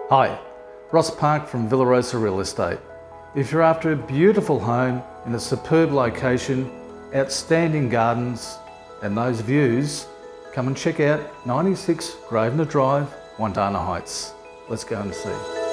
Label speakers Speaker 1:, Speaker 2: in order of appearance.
Speaker 1: Hi, Ross Park from Villarosa Real Estate. If you're after a beautiful home in a superb location, outstanding gardens and those views, come and check out 96 Grosvenor Drive, Wandana Heights. Let's go and see.